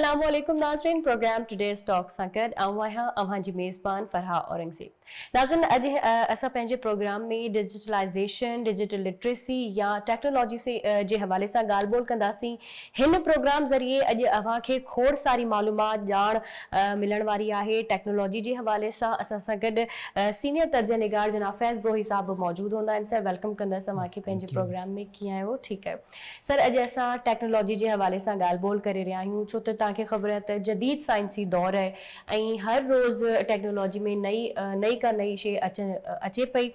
अस्सलाम वालेकुम नाज़रीन, प्रोग्राम टुडेज़ टॉक सां गॾु अवां जी मेज़बान फरहा औरंगज़ेब। नाज़रीन, अॼु असां पंहिंजे प्रोग्राम में डिजिटलाइज़ेशन, डिजिटल लिटरेसी या टेक्नोलॉजी जे हवाले सां ॻाल्हि ॿोल कंदासीं। हिन प्रोग्राम ज़रिए अॼु अव्हां खे खोड़ सारी मालूमात ॼाण मिलण वारी आहे। टेक्नोलॉजी जे हवाले सां असां सां गॾु सीनियर तर्जुमा निगार जनाब फैज़ गोही साहब मौजूद हूंदा आहिनि। सर, वेलकम कंदसि अव्हांखे पंहिंजे प्रोग्राम में। कीअं आहियो? ठीकु आहे सर। अॼु असां टेक्नोलॉजी जे हवाले सां ॻाल्हि ॿोल करे रहिया आहियूं, छो त तव्हांखे ख़बर आहे त जदीद साइंसी दौर आहे ऐं हर रोज़ टेक्नोलॉजी में नई का नई शइ अचे पई।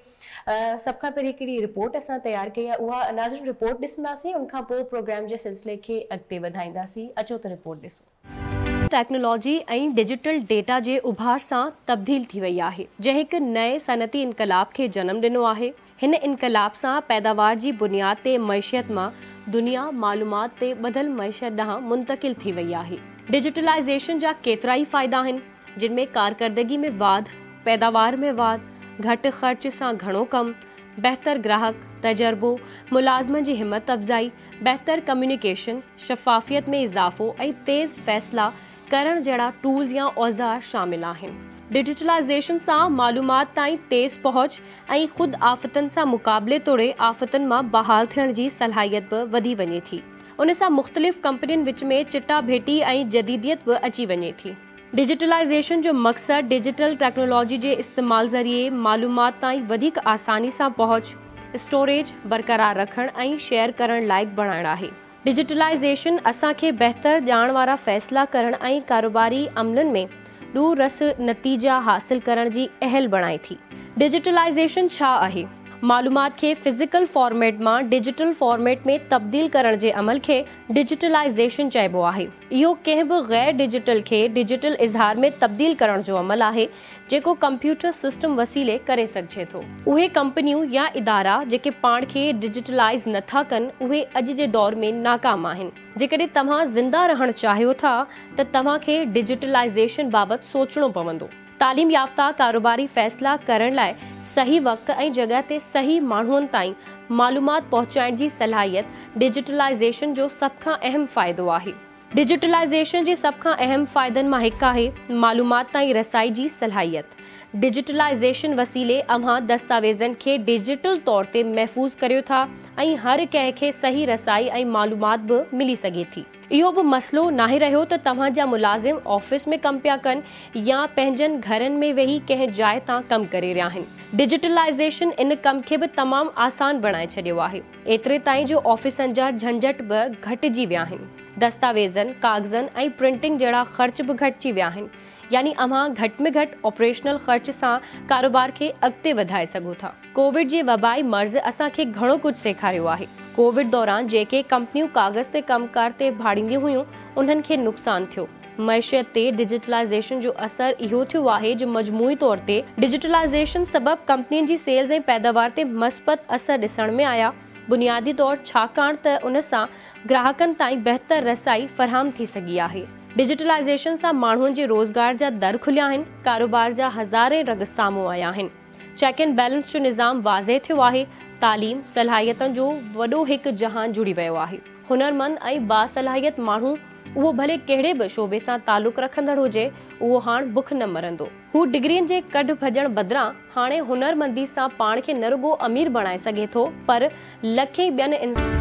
सभ खां पहिरीं हिकिड़ी रिपोर्ट असां तयारु कई आहे, उहा नाज़रीन रिपोर्ट ॾिसंदासीं, उनखां पोइ प्रोग्राम जे सिलसिले खे अॻिते वधाईंदासीं। अचो त रिपोर्ट ॾिसो। टेक्नोलॉजी ऐं डिजिटल डेटा जे उभार सां तब्दील थी वई आहे, जंहिं हिकु नए सनती इनकलाब खे जनम ॾिनो आहे। हिन इनकलाब सां पैदावार जी बुनियाद ते मईशियत मां दुनिया मालूमात ते ॿधल मईशियत ॾांहुं मुंतकिल थी वई आहे। डिजिटलाइज़ेशन जा केतिरा ई फ़ाइदा आहिनि, जिन में कारकर्दगी में वाध, पैदावार में वाध, घटि ख़र्च सां घणो कमु, बहितर ग्राहक तजर्बो, मुलाज़मन जी हिम्मत अफ़ज़ाई, बहितर कम्युनिकेशन, शफ़ाफ़ियत में इज़ाफ़ो ऐं तेज़ फ़ैसिला करण जहिड़ा टूल्स या औज़ार शामिल आहिनि। डिजिटलाइज़ेशन सां मालूमात ताईं तेज़ पहुच ऐं ख़ुदि आफ़तनि सां मुक़ाबले तोड़े आफ़तनि मां बहाल थियण जी सलाहियत बि वधी वञे थी। उन सां मुख़्तलिफ़ कंपनियुनि विच में चिटा भेटी ऐं जदीदियत बि अची वञे थी। डिजिटलाइज़ेशन जो मक़सदु डिजिटल टेक्नोलॉजी जे इस्तेमाल ज़रिए मालूमात ताईं वधीक आसानी सां पहुच, स्टोरेज बरक़रार रखण ऐं शेयर करण लाइक़ बणाइण आहे। डिजिटलाइज़ेशन असांखे बहितर ॼाण वारा फ़ैसिला करण ऐं कारोबारी अमलनि में दूर रस नतीजा हासिल करण जी अहल बणाए थी। डिजिटलाइज़ेशन छा आहे? मालूमात खे फिज़िकल फॉर्मेट मां डिजिटल फॉर्मेट में तब्दील करण जे अमल खे डिजिटलाइज़ेशन चइबो आहे। इहो कंहिं बि गैर डिजिटल खे डिजिटल इज़हार में तब्दील करण जो अमल आहे, जेको कंप्यूटर सिस्टम वसीले करे सघिजे थो। उहे कंपनियूं या इदारा जेके पाण खे डिजिटलाइज़ नथा कनि, उहे अॼु जे दौर में नाकाम आहिनि। जेकॾहिं तव्हां ज़िंदा रहण चाहियो था त तव्हां खे डिजिटलाइज़ेशन बाबति सोचणो पवंदो। तालीम याफ़्ता कारोबारी फ़ैसिला करण लाइ सही वक़्त ऐं जॻह ते सही माण्हुनि ताईं मालूमात पहुचाइण जी सलाहियत डिजिटलाइज़ेशन जो सभ खां अहम फ़ाइदो आहे। डिजिटलाइज़ेशन जे सभ खां अहम फ़ाइदनि मां हिकु आहे मालूमात ताईं रसाई जी सलाहियत। डिजिटलाइज़ेशन वसीले अव्हां दस्तावेज़नि खे डिजिटल तौर ते महफ़ूज़ करियो था ऐं हर कंहिं खे सही रसाई ऐं मालूमात बि मिली सघे थी। इहो बि मसइलो नाहे रहियो त तव्हांजा मुलाज़िम ऑफिस में कमु पिया कनि या पंहिंजनि घरनि में वेही कंहिं जाइ तां कमु करे रहिया आहिनि। डिजिटलाइज़ेशन इन कम खे बि तमामु आसान बणाए छॾियो आहे। एतिरे ताईं जो ऑफिसनि जा झंझट बि घटिजी विया आहिनि। दस्तावेज़नि, कागज़नि ऐं प्रिंटिंग जहिड़ा ख़र्च बि घटिजी विया आहिनि। यानी अव्हां घटि में घटि ऑपरेशनल ख़र्च सां कारोबार खे अॻिते वधाए सघो था। कोविड जे वबाई मर्ज़ असांखे घणो कुझु सेखारियो आहे। कोविड दौरान जेके कंपनियूं कागज़ ते कमकार ते भाड़ींदियूं हुयूं, उन्हनि खे नुक़सानु थियो। मईशियत ते डिजिटलाइज़ेशन जो असर इहो थियो आहे जो मजमूई तौर ते डिजिटलाइज़ेशन सबबि कंपनियुनि जी सेल्स ऐं पैदावार ते मस्बत असर ॾिसण में आया। बुनियादी तौर छाकाणि त उन सां ग्राहकनि ताईं बहितर रसाई फ़राहम थी सघी आहे। डिजिटलाइज़ेशन सां माण्हुनि जे रोज़गार जा दर खुलिया आहिनि, कारोबार जा हज़ारे रग साम्हूं आया आहिनि। चेक एंड बैलेंस जो निज़ाम वाज़े थियो आहे। तालीम सलाहियतनि जो वॾो हिकु जहान जुड़ी वियो आहे। हुनरमंद ऐं बासलाहियत माण्हू, उहो भले कहिड़े बि शोबे सां तालुक़ रखंदड़ हुजे, उहो हाणे बुख न मरंदो। हू डिग्रियुनि जे कढ भॼण बदिरां हाणे हुनरमंदी सां पाण खे न रुॻो अमीर बणाए सघे थो, पर लखे ॿियनि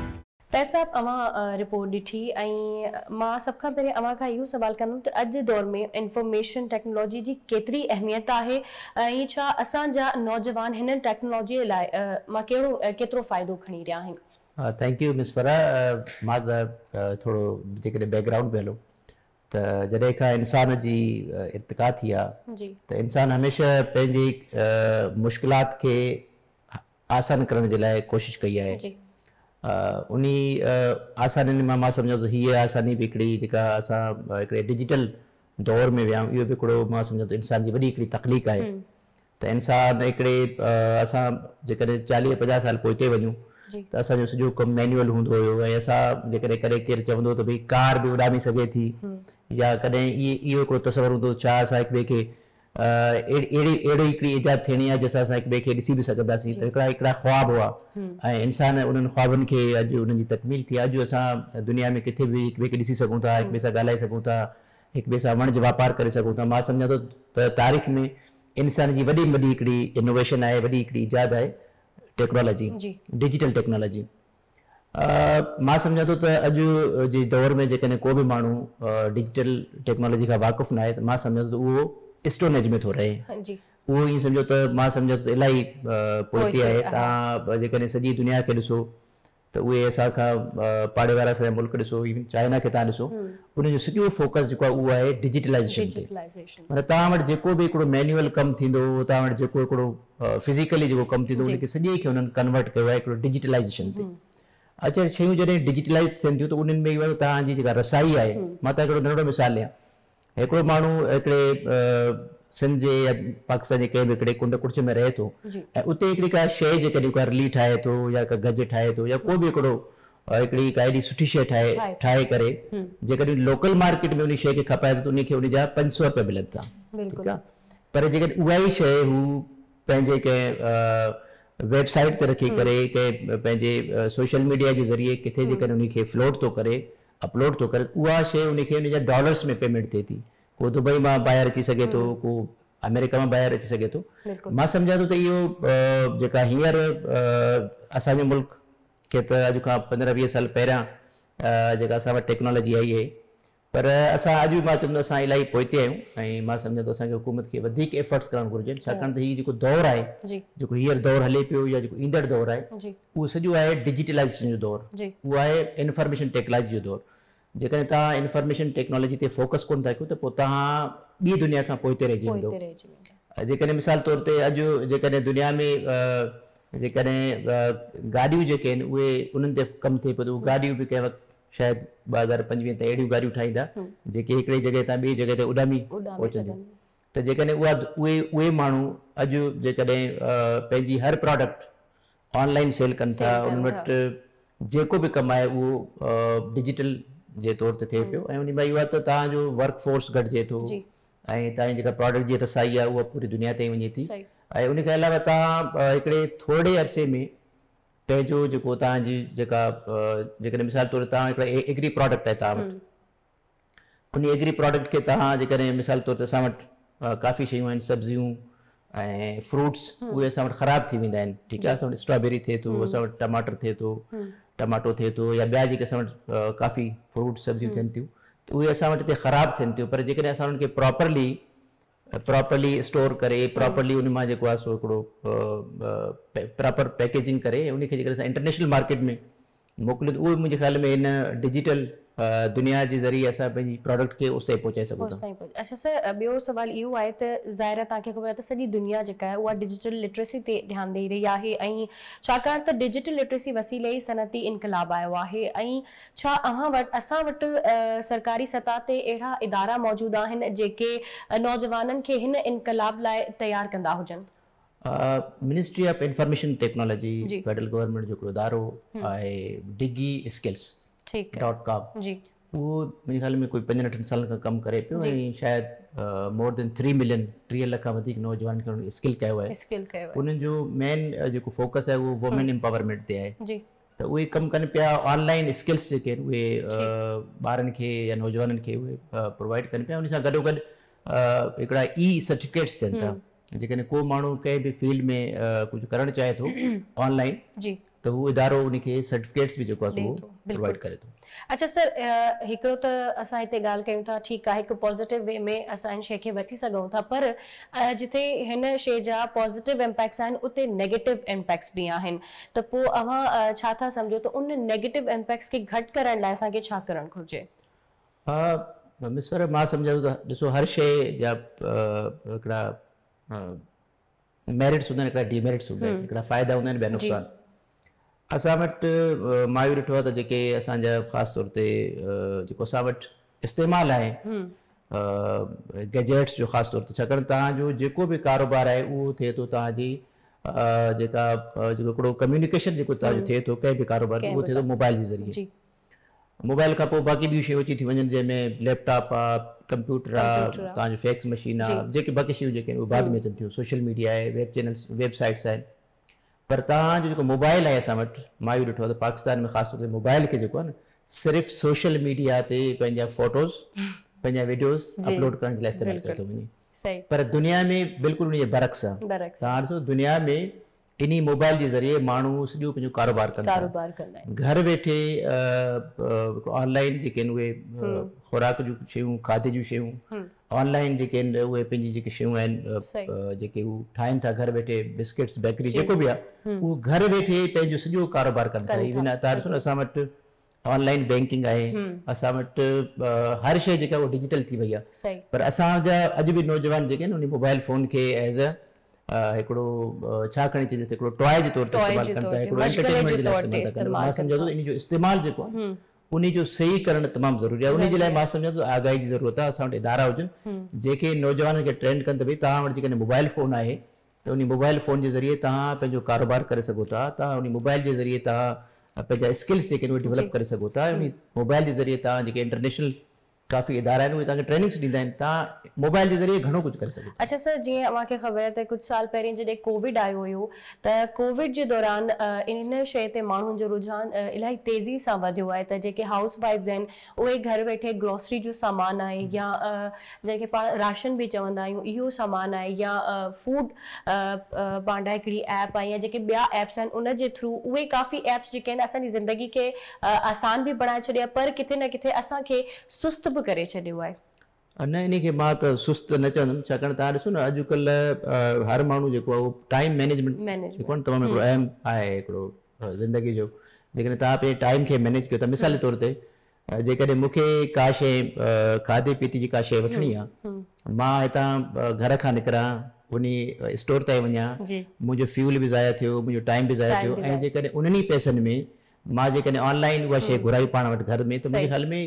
साहब अवां रिपोर्ट ॾिठी ऐं मां सभ खां पहिरियों अवां खां इहो सवाल कंदमि त अॼु दौर में इंफॉर्मेशन टेक्नोलॉजी जी केतिरी अहमियत आहे ऐं छा असांजा नौजवान हिन टेक्नोलॉजीअ लाइ मां केतिरो फ़ाइदो खणी रहिया आहिनि? थैंक यू मिस फरा। मां थोरो जेकॾहिं बैकग्राउंड में हलो त जॾहिं खां इंसान जी इर्तिका थी आहे त इंसान हमेशह पंहिंजी मुश्किलात खे आसान करण जे लाइ कोशिशि कई आहे। उन आसानी में मां सम्झां थो हीअ आसानी बि हिकिड़ी जेका असां हिकिड़े डिजिटल दौर में विया आहियूं, इहो बि हिकिड़ो मां सम्झां थो इंसान जी वॾी हिकिड़ी तकलीफ़ आहे। त इंसान हिकिड़े असां जेकॾहिं 40-50 साल पोइते वञूं त असांजो सॼो कमु मैनुअल हूंदो हुयो ऐं असां जेकॾहिं कॾहिं केरु चवंदो त भई कार बि उॾामी सघे थी या कॾहिं इहो हिकिड़ो तस्वर हूंदो छा असां हिक ॿिए खे अहिड़ी हिकिड़ी इजाद थियणी आहे जंहिंसां असां हिक ॿिए खे ॾिसी बि सघंदासीं। त हिकिड़ा ख्वाब हुआ ऐं इंसान उन्हनि ख्वाबनि खे अॼु उन्हनि जी तकमील थी आहे। अॼु असां दुनिया में किथे बि हिक ॿिए खे ॾिसी सघूं था, हिक ॿिए सां ॻाल्हाए सघूं था, हिक ॿिए सां वाणिज्य वापार करे सघूं था। मां सम्झां थो त तारीख़ में इंसान जी वॾी में वॾी हिकिड़ी इनोवेशन आहे, वॾी हिकिड़ी इजाद आहे टेक्नोलॉजी, डिजिटल टेक्नोलॉजी। मां सम्झां थो त अॼु जे दौर में जेकॾहिं को बि माण्हू डिजिटल टेक्नोलॉजी खां वाक़ुफ़ु न आहे त मां सम्झां थो उहो स्टोन एज में थो रहे। उहो ईअं सम्झो त मां सम्झां थो इलाही पोइते आहे। तव्हां जेकॾहिं सॼी दुनिया खे ॾिसो त उहे असांखां पाड़े वारा असांजा मुल्क ॾिसो, इवन चाइना खे तव्हां ॾिसो, उनजो सॼो फोकस जेको आहे उहो आहे डिजिटलाइज़ेशन ते। माना तव्हां वटि जेको बि हिकिड़ो मैनुअल कमु थींदो, तव्हां वटि जेको हिकिड़ो फिज़िकली जेको कमु थींदो, उनखे सॼे खे उन्हनि कन्वर्ट कयो आहे हिकिड़ो डिजिटलाइज़ेशन ते। अच्छा, शयूं जॾहिं डिजिटलाइज़ थियनि थियूं त उन्हनि में तव्हांजी जेका रसाई आहे, मां तव्हांखे हिकिड़ो नंढिड़ो मिसाल ॾियां। हिकिड़ो माण्हू हिकिड़े सिंध जे या पाकिस्तान जे कंहिं बि हिकिड़े कुंड कुड़िचे में रहे थो ऐं उते हिकिड़ी का शइ जेकॾहिं का रली ठाहे थो या का गज ठाहे थो या को बि हिकिड़ो हिकिड़ी का एॾी सुठी शइ ठाहे करे जेकॾहिं लोकल मार्केट में उन शइ खे खपाए थो त उनखे उनजा 500 रुपया मिलनि था, ठीकु आहे। पर जेकॾहिं उहा ई शइ हू पंहिंजे कंहिं वेबसाइट ते रखी करे कंहिं पंहिंजे सोशल मीडिया जे ज़रिए किथे जेकॾहिं उनखे फ्लोट थो करे, अपलोड थो करे, उहा शइ उनखे उनजा डॉलर्स में पेमेंट थिए थी। को दुबई मां ॿाहिरि अची सघे थो, को अमेरिका मां ॿाहिरि अची सघे थो। मां सम्झां थो त इहो जेका हींअर असांजे मुल्क खे त अॼु खां 15-20 साल पहिरियां जेका असां वटि टेक्नोलॉजी आई आहे, पर असां अॼु बि मां चवंदो असां इलाही पोइते आहियूं ऐं मां सम्झां थो असांखे हुकूमत खे वधीक एफर्ट्स करणु घुरिजनि। छाकाणि त हीउ जेको दौरु आहे, जेको हींअर दौरु हले पियो या जेको ईंदड़ दौरु आहे, उहो सॼो आहे डिजिटलाइज़ेशन जो दौरु, उहो आहे इंफॉर्मेशन टेक्नोलॉजी जो दौरु। जेकॾहिं तव्हां इंफॉर्मेशन टेक्नोलॉजी ते फोकस कोन था कयो त पोइ तव्हां ॿी दुनिया खां पोइते रहिजी वेंदो। जेकॾहिं मिसाल तौर ते अॼु जेकॾहिं दुनिया में जेकॾहिं गाॾियूं जेके आहिनि उहे उन्हनि ते कमु थिए पियो त उहे गाॾियूं बि कंहिं वक़्तु शायदि 2025 ताईं अहिड़ियूं गाॾियूं ठाहींदा जेके हिकिड़ी जॻह तां ॿी जॻह ते उॾामी पहुचंदियूं। त जेकॾहिं उहे माण्हू अॼु जेकॾहिं पंहिंजी हर प्रोडक्ट ऑनलाइन सेल कनि था, उन वटि जेको बि कमु आहे उहो डिजिटल जे तौर ते थिए पियो ऐं उन में इहो आहे त तव्हांजो वर्क फोर्स घटिजे थो ऐं तव्हांजी जेका प्रोडक्ट जी रसाई आहे उहा पूरी दुनिया ताईं वञे थी। ऐं उन खां अलावा तव्हां हिकिड़े थोरे अरसे में पंहिंजो जेको तव्हांजी जेका जेकॾहिं मिसाल तौर ते तव्हां हिकिड़ा एग्री प्रोडक्ट आहे तव्हां वटि, उन एग्री प्रोडक्ट खे तव्हां जेकॾहिं मिसाल तौर ते असां वटि काफ़ी शयूं आहिनि, सब्जियूं ऐं फ्रूट्स, उहे असां वटि ख़राबु थी वेंदा आहिनि, ठीकु आहे। असां वटि स्ट्रॉबेरी थिए थो, असां वटि टमाटर थिए थो, टमाटो थिए थो या ॿिया जेके असां वटि काफ़ी फ्रूट सब्जियूं थियनि थियूं त उहे असां वटि हिते ख़राबु थियनि थियूं। पर जेकॾहिं असां उन्हनि खे प्रॉपरली स्टोर करे, प्रॉपरली उन मां जेको आहे सो हिकिड़ो प्रॉपर पैकेजिंग करे उनखे जेकॾहिं असां इंटरनेशनल मार्केट में मोकिलियो त उहे मुंहिंजे ख़्याल में इन डिजिटल दुनिया जे ज़रिए असां पंहिंजी प्रोडक्ट खे उस ताईं पहुचाए सघूं था। अच्छा सर, ॿियो सवाल इहो आहे त ज़ाहिर तव्हांखे ख़बर आहे त सॼी दुनिया जेका आहे उहा डिजिटल लिटरेसी ते ध्यानु ॾेई रही आहे ऐं छाकाणि त डिजिटल लिटरेसी वसीले ई सनती इनकलाब आयो आहे। ऐं छा असां वटि सरकारी सतह ते अहिड़ा इदारा मौजूदु आहिनि जेके नौजवाननि खे हिन इनकलाब लाइ तयारु कंदा हुजनि? Ministry of information technology federal government जो हिकिड़ो इदारो आहे digskills.com, उहो मुंहिंजे ख़्याल में कोई 5-8 सालनि खां कमु करे पियो ऐं शायदि मोर देन 3 मिलियन 3 लख खां वधीक नौजवान खे उन्हनि स्किल कयो आहे। उन्हनि जो मेन जेको फोकस आहे उहो वुमेन एम्पावरमेंट ते आहे। त उहे कमु कनि पिया ऑनलाइन स्किल्स जेके आहिनि उहे ॿारनि खे या नौजवाननि खे उहे प्रोवाइड कनि पिया। उन सां गॾोगॾु हिकिड़ा सर्टिफिकेट्स थियनि था। जेकॾहिं को माण्हू कंहिं बि फील्ड में कुझु करणु चाहे थो ऑनलाइन त उहो इदारो उनखे सर्टिफिकेट्स बि जेको आहे उहो प्रोवाइड करे थो। अच्छा सर, हिकिड़ो त असां हिते ॻाल्हि कयूं था, ठीकु आहे, हिकु पॉज़िटिव वे में असां हिन शइ खे वठी सघूं था, पर जिथे हिन शइ जा पॉज़िटिव इम्पैक्ट्स आहिनि उते नेगेटिव इम्पैक्ट्स बि आहिनि। त पोइ अव्हां छा था सम्झो त उन नेगेटिव इम्पैक्ट्स खे घटि करण लाइ असांखे छा करणु घुरिजे? मिसर, मां सम्झां थो त ॾिसो, हर शइ जा हिकिड़ा मेरिट्स हूंदा आहिनि, हिकिड़ा डीमेरिट्स हूंदा आहिनि, हिकिड़ा फ़ाइदा हूंदा आहिनि, ॿिया नुक़सान। असां वटि मां इहो ॾिठो आहे त जेके असांजा ख़ासि तौर ते जेको असां वटि इस्तेमालु आहे गैजेट्स जो ख़ासि तौर ते, छाकाणि तव्हांजो जेको बि कारोबार आहे उहो थिए थो तव्हांजी जेको हिकिड़ो कम्युनिकेशन जेको तव्हांजो थिए थो कंहिं बि कारोबार उहो थिए थो मोबाइल जे ज़रिए। मोबाइल खां पोइ बाक़ी ॿियूं शयूं अची थी वञनि जंहिंमें लैपटॉप आहे, कंप्यूटर आहे, तव्हांजो फैक्स मशीन आहे, जेके बाक़ी शयूं जेके आहिनि उहे बाद में अचनि थियूं, सोशल मीडिया आहे, वेब चैनल्स, वेबसाइट्स आहिनि, पर तव्हांजो जेको मोबाइल आहे असां वटि, मां इहो ॾिठो आहे त पाकिस्तान में ख़ासि तौर ते मोबाइल खे जेको आहे न सिर्फ़ु सोशल मीडिया ते पंहिंजा फोटोज़, पंहिंजा वीडियोज़ अपलोड करण जे लाइ इस्तेमालु कयो थो वञे, पर दुनिया में बिल्कुलु उन जे बरक्स आहे। तव्हां ॾिसो दुनिया में इन्ही मोबाइल जे ज़रिए माण्हू सॼो पंहिंजो कारोबार कनि था, घर वेठे ऑनलाइन जेके आहिनि उहे खुराक जूं शयूं, खाधे जूं शयूं, ऑनलाइन जेके आहिनि उहे पंहिंजी जेके शयूं आहिनि जेके हू ठाहिनि था घर वेठे, बिस्किट्स, बेकरी, जेको बि आहे उहो घर वेठे पंहिंजो सॼो कारोबार कनि था। इवन तव्हां ॾिसो न असां वटि ऑनलाइन बैंकिंग आहे, असां वटि हर शइ जेका उहा डिजिटल थी वई आहे, पर असांजा अॼु बि नौजवान जेके आहिनि उन मोबाइल फ़ोन खे एज़ हिकिड़ो छा खणी चइजे हिकिड़ो टॉय जे तौर ते इस्तेमालु कनि था, हिकिड़ो एंटरटेनमेंट जे लाइ इस्तेमालु था कनि। मां सम्झां थो इन जो इस्तेमालु जेको आहे उन जो सही करणु तमामु ज़रूरी आहे। उन जे लाइ मां सम्झां थो आगाही जी ज़रूरत आहे। असां वटि इदारा हुजनि जेके नौजवाननि खे ट्रेंड कनि त भई तव्हां वटि जेकॾहिं मोबाइल फ़ोन आहे त उन मोबाइल फ़ोन जे ज़रिए तव्हां पंहिंजो कारोबार करे सघो था, तव्हां उन मोबाइल जे ज़रिए तव्हां पंहिंजा स्किल्स जेके आहिनि उहे डेवलप करे सघो था। उन मोबाइल जे ज़रिए तव्हां जेके इंटरनेशनल काफ़ी इदारा आहिनि उहे तव्हांखे ट्रेनिंग्स ॾींदा आहिनि, तव्हां मोबाइल जे ज़रिए घणो कुझु करे सघो। अच्छा सर, जीअं मूंखे ख़बर आहे त कुझु साल पहिरीं जॾहिं कोविड आयो हुयो त कोविड जे दौरान इन शइ ते माण्हुनि जो रुझान इलाही तेज़ी सां वधियो आहे त जेके हाउस वाइफ्स आहिनि उहे घर वेठे ग्रोसरी जो सामान आहे या जंहिंखे पाण राशन बि चवंदा आहियूं इहो सामान आहे या फूड पांडा हिकिड़ी ऐप आहे या जेके ॿिया ऐप्स आहिनि उन जे थ्रू उहे काफ़ी ऐप्स जेके आहिनि असांजी ज़िंदगी खे आसान बि बणाए छॾिया पर किथे न किथे असांखे सुस्त बि करे छॾियो आहे। न, इन खे मां त सुस्त न चवंदुमि, छाकाणि तव्हां ॾिसो न अॼुकल्ह हर माण्हू जेको आहे उहो टाइम मैनेजमेंट जेको आहे तमामु हिकिड़ो अहम आहे हिकिड़ो ज़िंदगी जो। जेकॾहिं तव्हां पंहिंजे टाइम खे मैनेज कयो था, मिसाल जे तौर ते जेकॾहिं मूंखे का शइ खाधे पीते जी का शइ वठणी आहे, मां हितां घर खां निकिरां उन स्टोर ताईं वञा, मुंहिंजो फ्यूल बि ज़ाया थियो, मुंहिंजो टाइम बि ज़ाया थियो, ऐं जेकॾहिं उन्हनि पैसनि में मां जेकॾहिं ऑनलाइन उहा शइ घुराई पाण वटि घर में, त मुंहिंजे ख़्याल में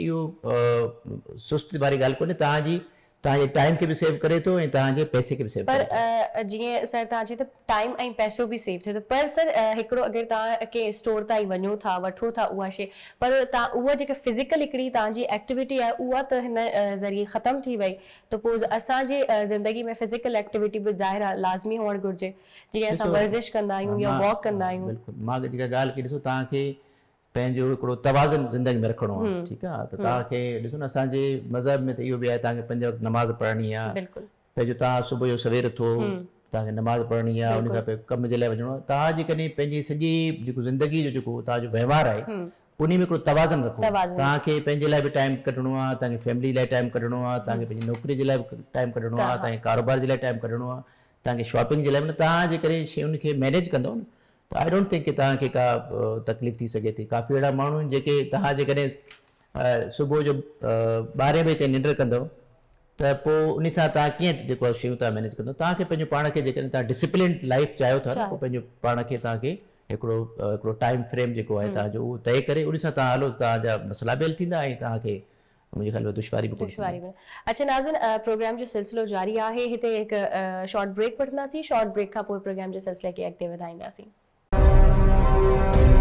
इहो सुस्ती वारी ॻाल्हि कोन्हे। तव्हांजे टाइम खे बि सेव करे थो ऐं तव्हांजे पैसे खे बि सेव करे थो। पर जीअं सर तव्हां चयो त टाइम ऐं पैसो बि सेव थिए थो, पर सर हिकिड़ो अगरि तव्हां कंहिं स्टोर ताईं वञो था, वठो था उहा शइ, पर तव्हां उहा जेका फिज़िकल हिकिड़ी तव्हांजी एक्टिविटी आहे उहा त हिन ज़रिए ख़तमु थी वई, त पोइ असांजे ज़िंदगी में फिज़िकल एक्टिविटी बि ज़ाहिर आहे लाज़मी हुअणु घुरिजे, जीअं असां वर्जिश कंदा आहियूं या वॉक कंदा आहियूं। बिल्कुलु, मां जेका ॻाल्हि कई ॾिसो तव्हांखे पंहिंजो हिकिड़ो तवाज़न ज़िंदगी में रखिणो आहे, ठीकु आहे, त तव्हांखे ॾिसो न असांजे मज़हब में त इहो बि आहे तव्हांखे 5 वक़्त नमाज़ पढ़णी आहे, पंहिंजो तव्हां सुबुह जो सवेर उथो तव्हांखे नमाज़ पढ़णी आहे, उन खां पोइ कम जे लाइ वञिणो आहे। तव्हां जेकॾहिं पंहिंजी सॼी जेको ज़िंदगी जो जेको तव्हांजो वहिंवार आहे उन में हिकिड़ो तवाज़न रखो। तव्हांखे पंहिंजे लाइ बि टाइम कढणो आहे, तव्हांखे फैमिली लाइ टाइम कढणो आहे, तव्हांखे पंहिंजी नौकिरी जे लाइ टाइम कढणो आहे, तव्हांखे कारोबार जे लाइ टाइम कढणो आहे, तव्हांखे शॉपिंग जे लाइ, तव्हां जेकॾहिं शयुनि खे मैनेज कंदव न त आई डोंट थिंक की तव्हांखे का तकलीफ़ थी सघे थी। काफ़ी अहिड़ा माण्हू आहिनि जेके तव्हां जेकॾहिं सुबुह जो 12 बजे ताईं निंड कंदव त पोइ उन सां तव्हां कीअं जेको शयूं तव्हां मैनेज कंदव। तव्हांखे पंहिंजो पाण खे जेकॾहिं तव्हां डिसिप्लिन लाइफ चाहियो था न, पोइ पंहिंजो पाण खे तव्हांखे हिकिड़ो टाइम फ्रेम जेको आहे तव्हांजो उहो तय करे उन सां तव्हां हलो, तव्हांजा मसला बि हल थींदा ऐं तव्हांखे मुंहिंजे ख़्याल में दुश्वारी बि कोन्हे। अच्छा नाज़िन, प्रोग्राम जो सिलसिलो जारी आहे, हिते हिकु शॉर्ट ब्रेक वठंदासीं, शॉर्ट ब्रेक खां पोइ प्रोग्राम जे सिलसिले खे अॻिते वधाईंदासीं।